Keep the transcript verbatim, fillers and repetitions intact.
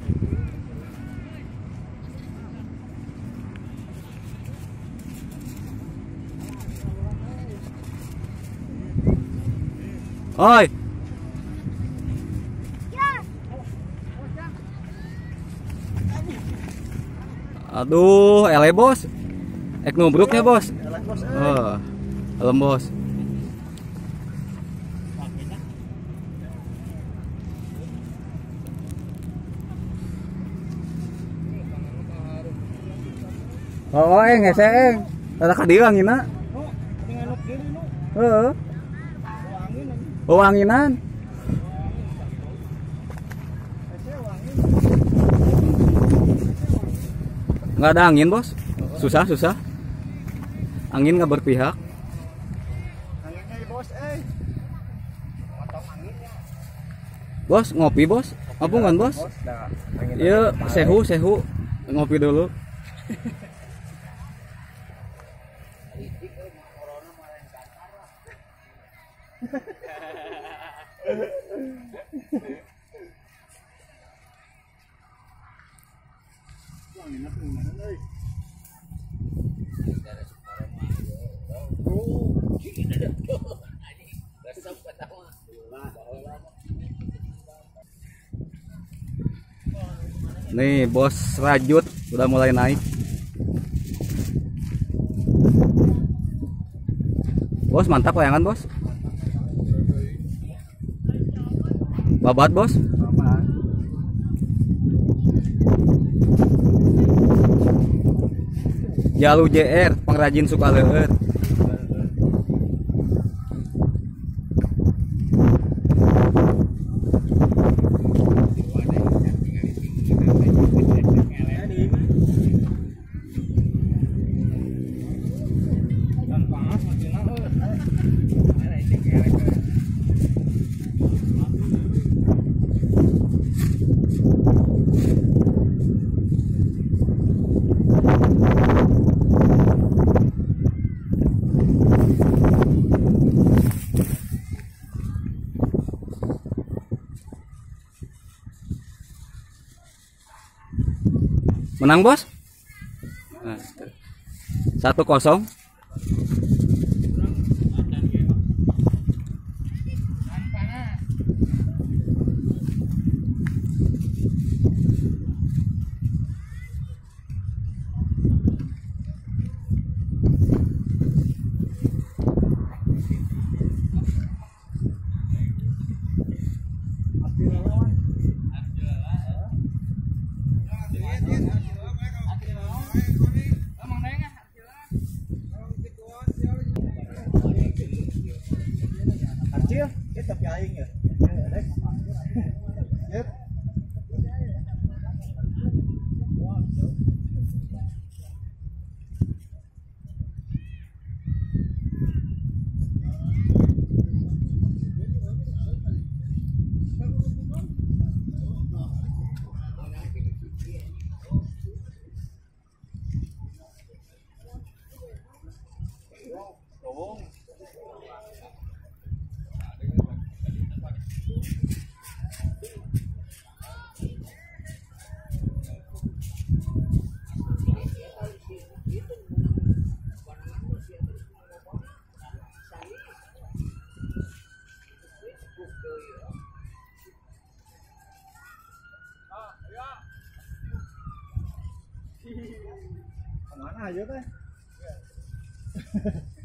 Oi. Aduh, ele bos. Ek nubruknya bos. Oh, elem bos. Oh, eng eseng. Tara ka dieu angina. Heeh. Oh, anginan. Nggak ada angin bos, susah susah. Angin nggak berpihak. Anginnya bos, eh. Potong anginnya. Bos ngopi bos, ngapungan bos. Iya sehu sehu ngopi dulu. Nih bos rajut udah mulai naik. Bos mantap layangan bos. Babat bos. Jalu J R pengrajin suka leher. Menang bos. Satu kosong. Tapi aing ya. Kemana aja teh?